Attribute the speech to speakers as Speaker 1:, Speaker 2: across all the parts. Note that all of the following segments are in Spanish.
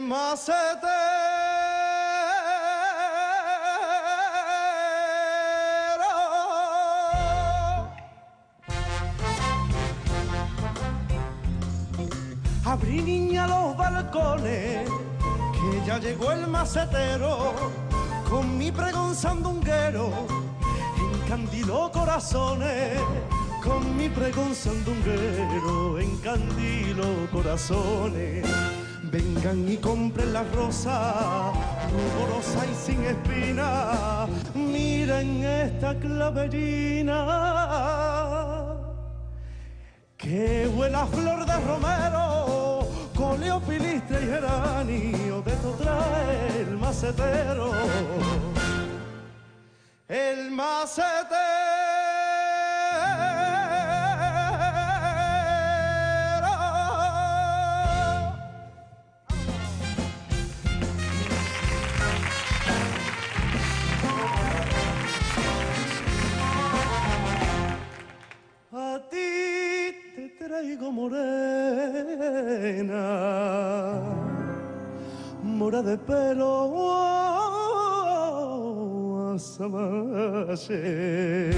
Speaker 1: macetero. Abrí, niña, los balcones, que ya llegó el macetero, con mi pregón sandunguero, encandiló corazones, con mi pregón sandunguero, encandiló corazones. Vengan y compren la rosa, ruborosa y sin espina, miren esta clavelina, que huele a flor de romero, coleo, pilistra y geranio, de esto trae el macetero. El macetero. A ti te traigo morena, mora de pelo azabache.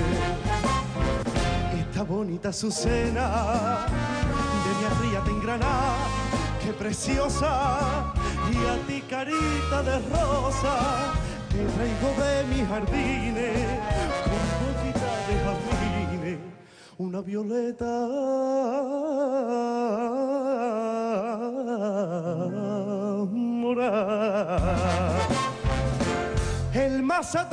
Speaker 1: Esta bonita Azucena de mi arríate en Granada, qué preciosa, y a ti carita de rosa, te traigo de mis jardines, con poquita de jazmines, una violeta morada. El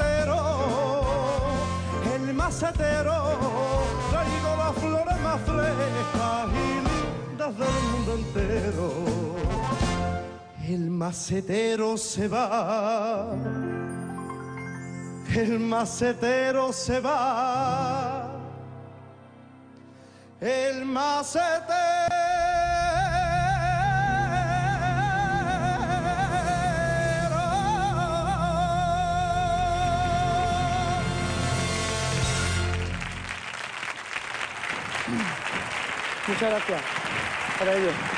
Speaker 1: macetero, traigo las flores más frescas y lindas del mundo entero. El macetero se va, el macetero se va, el macetero.
Speaker 2: Muchas gracias para ello.